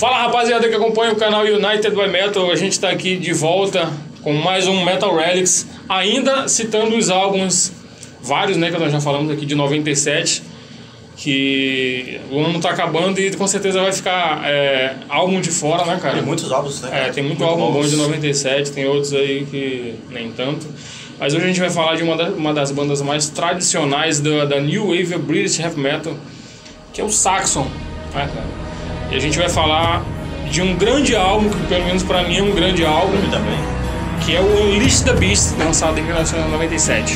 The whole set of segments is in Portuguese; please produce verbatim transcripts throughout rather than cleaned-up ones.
Fala rapaziada que acompanha o canal United by Metal, a gente está aqui de volta com mais um Metal Relics, ainda citando os álbuns, vários né, que nós já falamos aqui de noventa e sete, que o ano tá acabando e com certeza vai ficar é, álbum de fora, né cara? Tem muitos álbuns, né? É, tem muito, muito álbum bom de noventa e sete, tem outros aí que nem tanto. Mas hoje a gente vai falar de uma, da, uma das bandas mais tradicionais da, da New Wave British Heavy Metal, que é o Saxon, né cara? E a gente vai falar de um grande álbum, que pelo menos pra mim é um grande álbum também, que é o Unleash the Beast, lançado em mil novecentos e noventa e sete.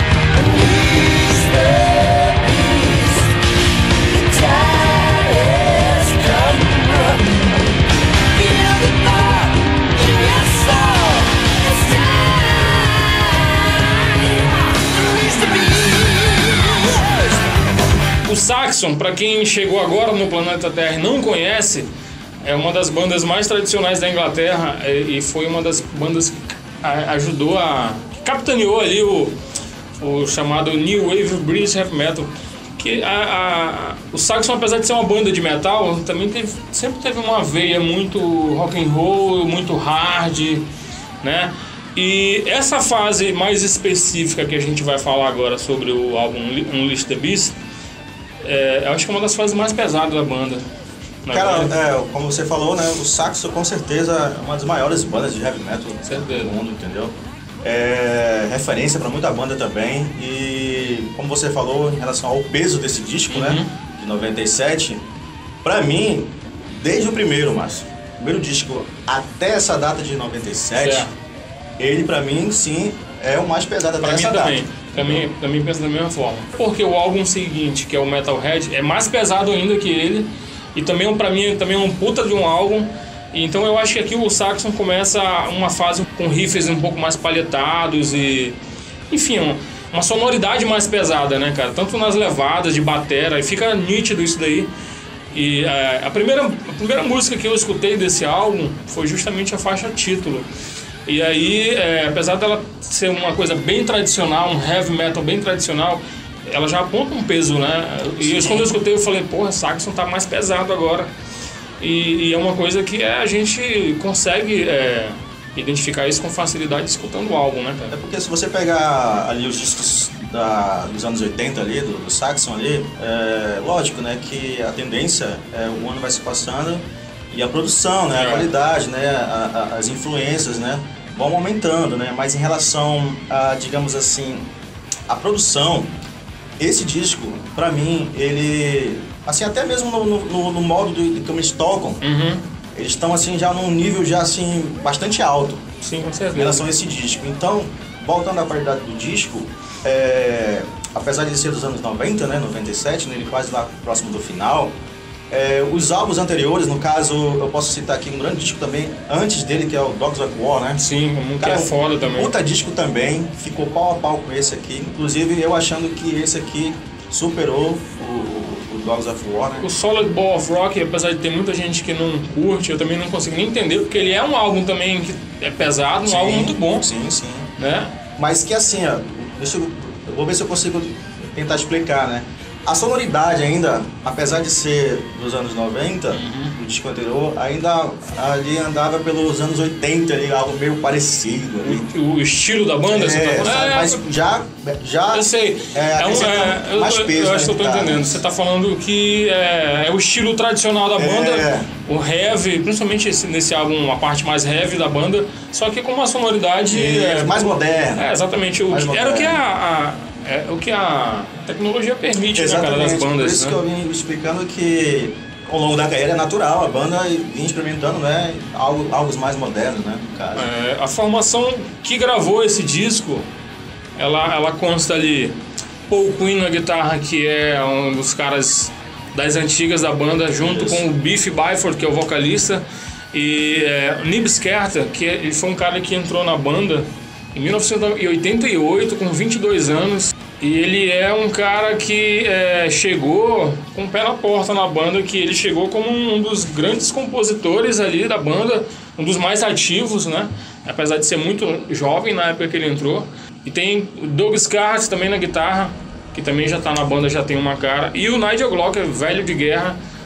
O Saxon, para quem chegou agora no planeta Terra e não conhece, é uma das bandas mais tradicionais da Inglaterra e foi uma das bandas que ajudou a... que capitaneou ali o, o chamado New Wave British Heavy Metal. Que a, a, o Saxon, apesar de ser uma banda de metal, também teve, sempre teve uma veia muito rock and roll, muito hard, né? E essa fase mais específica que a gente vai falar agora sobre o álbum Unleash the Beast, é, eu acho que é uma das fases mais pesadas da banda. Cara, é, como você falou, né, o Saxon com certeza é uma das maiores bandas de heavy metal do mundo, entendeu? É referência para muita banda também. E como você falou em relação ao peso desse disco, uhum. né, de noventa e sete, pra mim, desde o primeiro, Márcio, primeiro disco até essa data de noventa e sete, certo. Ele pra mim, sim, é o mais pesado até pra essa mim data. Também. Também, também penso da mesma forma. Porque o álbum seguinte, que é o Metalhead, é mais pesado ainda que ele. E também, pra mim, também é um puta de um álbum. Então eu acho que aqui o Saxon começa uma fase com riffs um pouco mais palhetados e... enfim, uma sonoridade mais pesada, né, cara? Tanto nas levadas de batera, e fica nítido isso daí. E é, a, primeira, a primeira música que eu escutei desse álbum foi justamente a faixa título. E aí, é, apesar dela ser uma coisa bem tradicional, um heavy metal bem tradicional, ela já aponta um peso, né? E eu, quando eu escutei, eu falei, porra, Saxon tá mais pesado agora. E, e é uma coisa que a gente consegue é, identificar isso com facilidade escutando o álbum, né, cara? É porque se você pegar ali os discos da, dos anos oitenta ali, do, do Saxon ali, é lógico, né, que a tendência é o ano vai se passando e a produção, né, é. a qualidade, né, a, a, as influências, né, vão aumentando, né? Mas em relação a, digamos assim, a produção, esse disco, pra mim, ele... assim, até mesmo no, no, no modo de como eles tocam, uhum. eles estão assim, já num nível já, assim, bastante alto. Sim, com certeza. Em relação a esse disco. Então, voltando à qualidade do disco, é, apesar de ser dos anos noventa, né, noventa e sete, né, ele quase lá próximo do final, é, os álbuns anteriores, no caso, eu posso citar aqui um grande disco também, antes dele, que é o Dogs of War, né? Sim, um que é foda também. Puta disco também, ficou pau a pau com esse aqui. Inclusive, eu achando que esse aqui superou o, o Dogs of War, né? O Solid Ball of Rock, apesar de ter muita gente que não curte, eu também não consigo nem entender, porque ele é um álbum também que é pesado, um sim, álbum muito bom. Sim, sim. Né? Mas que assim, ó, deixa eu, eu vou ver se eu consigo tentar explicar, né? A sonoridade ainda, apesar de ser dos anos noventa, uhum. do disco anterior, ainda ali andava pelos anos oitenta, ali, algo meio parecido. Ali. O, o estilo da banda, é, você tá falando? É, mas já, já... Eu sei, é, é um, é, mais eu, peso, eu acho que eu tô tá, entendendo. Você tá falando que é, é o estilo tradicional da banda, é. o heavy, principalmente esse, nesse álbum, a parte mais heavy da banda, só que com uma sonoridade... É, é, mais moderna. É, exatamente. O, era moderna. o que a... a É o que a tecnologia permite, exatamente, né, cara, das bandas. Por isso né? que eu vim explicando que ao longo da carreira é natural, a banda vinha experimentando, né, algo, algo mais modernos, né, no caso. É, a formação que gravou esse disco, ela, ela consta ali Paul Quinn na guitarra, que é um dos caras das antigas da banda, junto isso. com o Biff Byford, que é o vocalista, e é, o Nib Skerta, que ele foi um cara que entrou na banda em mil novecentos e oitenta e oito, com vinte e dois anos, e ele é um cara que é, chegou com o pé na porta na banda, que ele chegou como um dos grandes compositores ali da banda, um dos mais ativos, né? Apesar de ser muito jovem na época que ele entrou. E tem o Doug Scarlett também na guitarra, que também já tá na banda, já tem uma cara. E o Nigel Glocker, velho de guerra,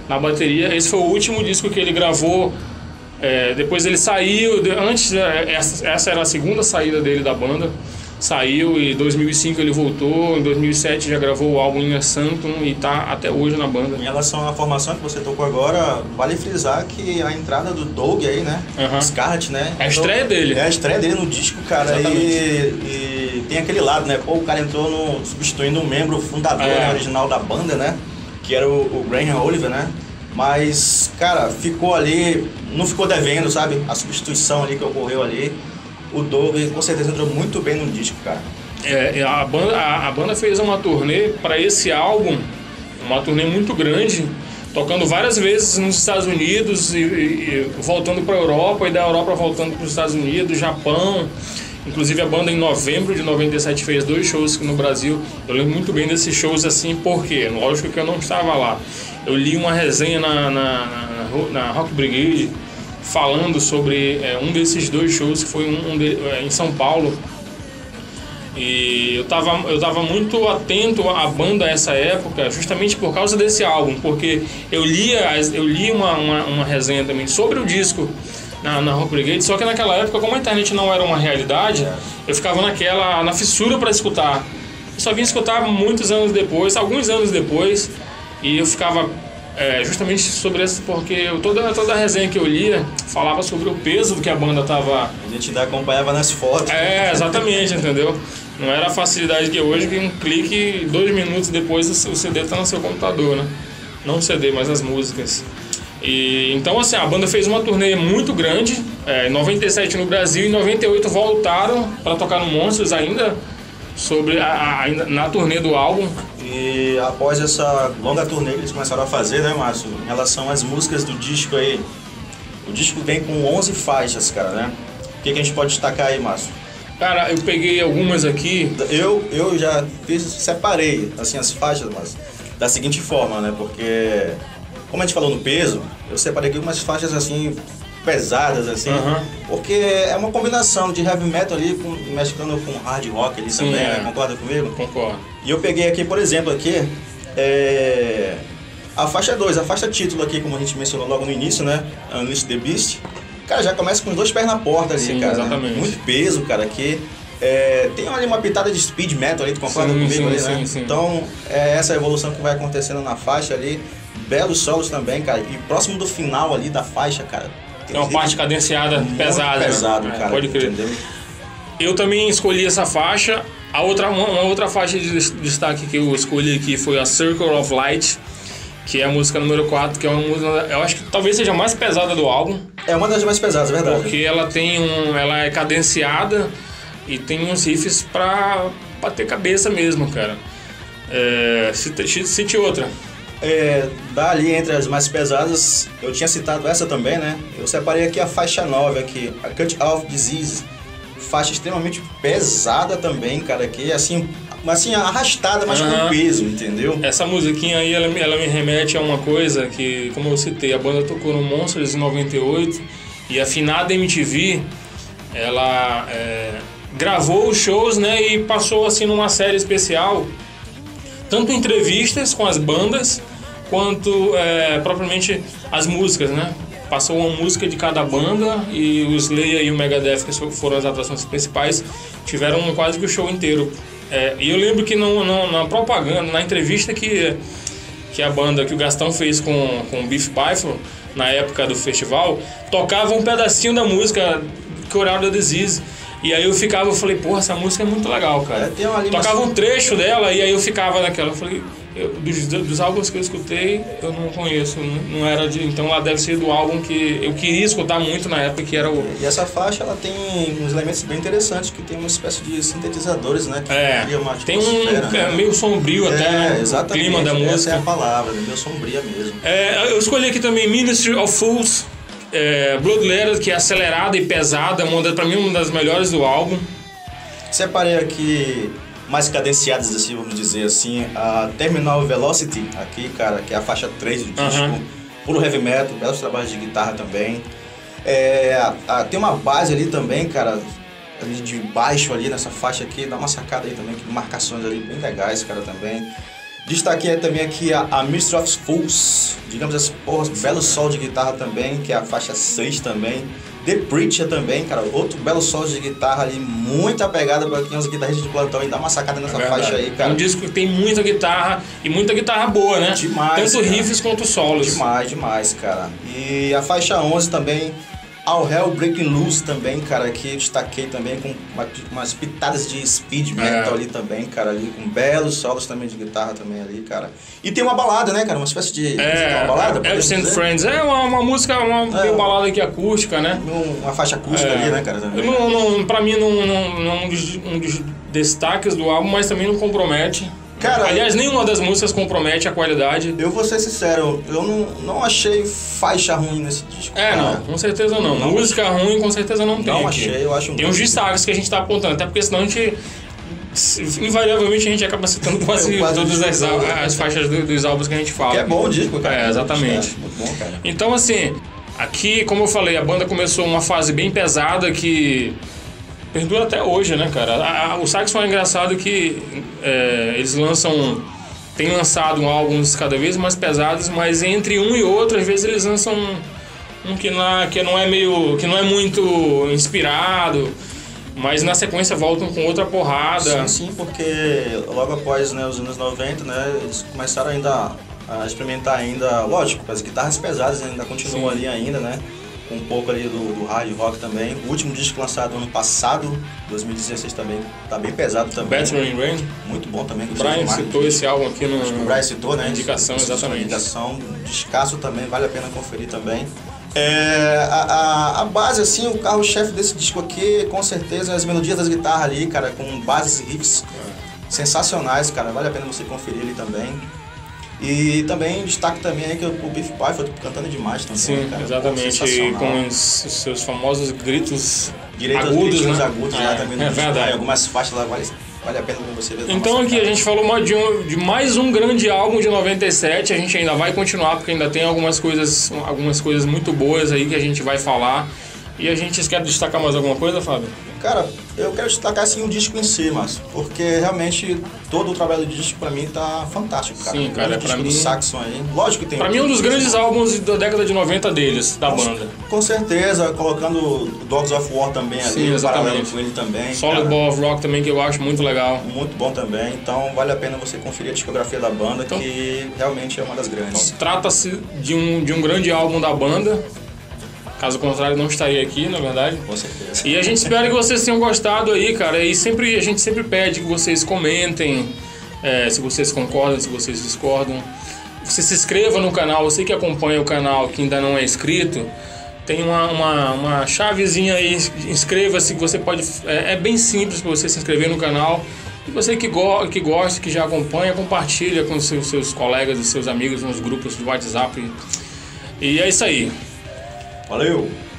na bateria. Esse foi o último disco que ele gravou. É, depois ele saiu, antes essa, essa era a segunda saída dele da banda. Saiu e em dois mil e cinco ele voltou, em dois mil e sete já gravou o álbum Inner Sanctum e tá até hoje na banda. Em relação à formação que você tocou agora, vale frisar que a entrada do Doug aí, né? Uhum. Scarlett, né? É a estreia dele. É a estreia dele no disco, cara. E, e tem aquele lado, né? Pô, o cara entrou no, substituindo um membro fundador é. né, original da banda, né? Que era o, o Graham Oliver, né? Mas, cara, ficou ali, não ficou devendo, sabe? A substituição ali que ocorreu ali. O Doug com certeza entrou muito bem no disco, cara. É, a banda, a, a banda fez uma turnê para esse álbum, uma turnê muito grande, tocando várias vezes nos Estados Unidos e, e, e voltando para a Europa, e da Europa voltando para os Estados Unidos, Japão. Inclusive a banda em novembro de noventa e sete fez dois shows no Brasil. Eu lembro muito bem desses shows assim, porque lógico que eu não estava lá. Eu li uma resenha na, na, na, na Rock Brigade falando sobre é, um desses dois shows, que foi um, um de, é, em São Paulo. E eu tava, eu tava muito atento à banda nessa época, justamente por causa desse álbum, porque eu lia, eu li uma, uma, uma resenha também sobre o disco na, na Rock Brigade, só que naquela época, como a internet não era uma realidade, eu ficava naquela, na fissura para escutar. Eu só vim escutar muitos anos depois, alguns anos depois, e eu ficava é, justamente sobre isso, porque eu, toda, toda a resenha que eu lia falava sobre o peso do que a banda tava... A gente ainda acompanhava nas fotos. É, exatamente, entendeu? Não era a facilidade que é hoje, que um clique, dois minutos depois o C D tá no seu computador, né? Não o C D, mas as músicas. E, então, assim, a banda fez uma turnê muito grande, é, em noventa e sete no Brasil, em noventa e oito voltaram para tocar no Monsters ainda, sobre a, a, ainda na turnê do álbum. E após essa longa turnê que eles começaram a fazer, né, Márcio, em relação às músicas do disco aí, o disco vem com onze faixas, cara, né? O que, que a gente pode destacar aí, Márcio? Cara, eu peguei algumas aqui. Eu, eu já fiz, separei assim, as faixas, mas da seguinte forma, né? Porque, como a gente falou no peso, eu separei aqui umas faixas assim, pesadas, assim. Uhum. Porque é uma combinação de heavy metal ali, com, mesclando com hard rock ali. Sim, também, é. né? Concorda comigo? Concordo. E eu peguei aqui, por exemplo, aqui, é, a faixa dois, a faixa título aqui, como a gente mencionou logo no início, né? Unleash the Beast. Cara, já começa com os dois pés na porta ali, sim, cara. Exatamente. Né? Muito peso, cara, aqui. É, tem ali uma pitada de speed metal ali, tu concorda sim, comigo sim, ali, sim, né? Sim. Então, é essa evolução que vai acontecendo na faixa ali. Belos solos também, cara. E próximo do final ali da faixa, cara. Tem uma parte cadenciada pesada. Pesado, né? cara. É, pode crer. Entendeu? Eu também escolhi essa faixa. A outra, uma, uma outra faixa de destaque que eu escolhi aqui foi a Circle of Light, que é a música número quatro, que é uma música, eu acho que talvez seja a mais pesada do álbum. É uma das mais pesadas, é verdade. Porque ela tem um, ela é cadenciada e tem uns riffs pra bater cabeça mesmo, cara. É, cite, cite outra. É, dali entre as mais pesadas, eu tinha citado essa também, né? Eu separei aqui a faixa nove aqui, a Cut Off Disease. Faixa extremamente pesada também, cara, aqui assim... assim, arrastada, mas uhum. com peso, entendeu? Essa musiquinha aí, ela, ela me remete a uma coisa que, como eu citei, a banda tocou no Monsters em noventa e oito e a finada M T V, ela é, gravou os shows, né, e passou assim numa série especial, tanto entrevistas com as bandas, quanto é, propriamente as músicas, né? Passou uma música de cada banda e o Slayer e o Megadeth, que foram as atrações principais, tiveram quase que o show inteiro. É, e eu lembro que no, no, na propaganda, na entrevista que, que a banda, que o Gastão fez com, com o Biff Byford, na época do festival, tocava um pedacinho da música Coral da Disease. E aí eu ficava, eu falei, porra, essa música é muito legal, cara. É, tem uma tocava um trecho dela e aí eu ficava naquela, eu falei, eu, dos, dos álbuns que eu escutei, eu não conheço, não, não era de, então lá deve ser do álbum que eu queria escutar muito na época, que era o... E essa faixa, ela tem uns elementos bem interessantes, que tem uma espécie de sintetizadores, né? Que é, uma tem um né? meio sombrio é, até, né? Exatamente, o clima da música. Essa é a palavra, meio sombria mesmo. É, eu escolhi aqui também Ministry of Fools, é, Blood Letter, que é acelerada e pesada, uma, pra mim uma das melhores do álbum. Separei aqui mais cadenciadas, assim, vamos dizer assim, a Terminal Velocity, aqui, cara, que é a faixa três do disco, uhum. puro heavy metal, belos trabalhos de guitarra também. É, a, a, tem uma base ali também, cara, ali de baixo ali nessa faixa aqui, dá uma sacada aí também, que marcações ali bem legais, cara, também. Destaquei também aqui a, a Mistress of Fools, digamos assim, porra, belo solo de guitarra também, que é a faixa seis também. The Preacher também, cara, outro belo solo de guitarra ali, muita pegada para quem usa guitarristas de plantão e dá uma sacada nessa é faixa aí, cara. É um disco que tem muita guitarra e muita guitarra boa, né? Demais, tanto cara. riffs quanto solos. Demais, demais, cara. E a faixa onze também, All Hell Breaking Loose também, cara, que eu destaquei também com uma, umas pitadas de speed metal é. ali também, cara, ali com belos solos também de guitarra também ali, cara. E tem uma balada, né, cara, uma espécie de é, uma balada, é, Absent Friends, é uma, uma música, uma é, meio balada aqui acústica, né? Uma faixa acústica é. ali, né, cara, também. Não, não, pra mim não, não, não é um dos, um dos destaques do álbum, mas também não compromete. Cara, aliás, nenhuma das músicas compromete a qualidade. Eu vou ser sincero, eu não, não achei faixa ruim nesse disco. É, cara. não, com certeza não. não Música achei. ruim, com certeza não tem. Não achei, aqui. eu acho um Tem uns destaques que a gente tá apontando, até porque senão a gente, invariavelmente, a gente acaba citando quase, quase todas as, as faixas do, dos álbuns que a gente fala. Que é bom o disco, cara. É, exatamente. Muito bom, cara. Então, assim, aqui, como eu falei, a banda começou uma fase bem pesada que perdura até hoje, né, cara? A, a, o Saxon é engraçado que é, eles lançam... Tem lançado álbuns cada vez mais pesados, mas entre um e outro, às vezes eles lançam um, um que, não, que não é meio, que não é muito inspirado, mas na sequência voltam com outra porrada. Sim, sim, porque logo após, né, os anos noventa, né, eles começaram ainda a experimentar ainda, lógico, as guitarras pesadas ainda continuam sim. ali ainda, né? Um pouco ali do, do hard rock também. O último disco lançado ano passado, dois mil e dezesseis também, tá bem pesado também. Battering Rain. Muito bom também. O Brian citou esse álbum aqui no... Acho que o Brian citou, né? Indicação, exatamente. Indicação, descasso também, vale a pena conferir também. É, a, a, a base, assim, o carro-chefe desse disco aqui, com certeza, as melodias das guitarras ali, cara, com bases e riffs é. sensacionais, cara, vale a pena você conferir ali também. E também destaque também aí que o Beef Pie foi cantando demais também. Sim, cara. exatamente. E com os, os seus famosos gritos Direito agudos, gritos né? agudos é, lá também. É no verdade. Disco, algumas faixas lá vale, vale a pena você ver. Então aqui cara. a gente falou de, um, de mais um grande álbum de noventa e sete. A gente ainda vai continuar porque ainda tem algumas coisas, algumas coisas muito boas aí que a gente vai falar. E a gente quer destacar mais alguma coisa, Fábio? Cara, eu quero destacar assim o disco em si, Márcio, porque realmente todo o trabalho do disco pra mim tá fantástico, cara. Sim, cara, o pra mim... do Saxon aí, lógico que tem... Pra mim é um dos grandes álbuns da década de noventa deles, da com, banda. Com certeza, colocando Dogs of War também Sim, ali, exatamente. paralelo com ele também. Solid Ball of Rock também, que eu acho muito legal. Muito bom também, então vale a pena você conferir a discografia da banda, então, que realmente é uma das grandes. Então, trata-se de um, de um grande álbum da banda. Caso contrário, não estaria aqui, na verdade. Com certeza. E a gente espera que vocês tenham gostado aí, cara. E sempre, a gente sempre pede que vocês comentem, é, se vocês concordam, se vocês discordam. Você se inscreva no canal, você que acompanha o canal, que ainda não é inscrito, tem uma, uma, uma chavezinha aí, inscreva-se, que você pode... É, é bem simples para você se inscrever no canal. E você que, go, que gosta, que já acompanha, compartilha com os seus, seus colegas e seus amigos nos grupos do WhatsApp. E é isso aí. Valeu!